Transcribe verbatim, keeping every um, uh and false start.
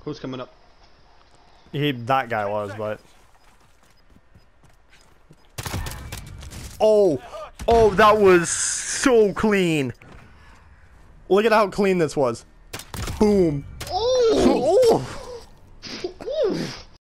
Who's coming up? He, that guy was, but. Oh, oh, that was so clean. Look at how clean this was. Boom. Oh! Oh.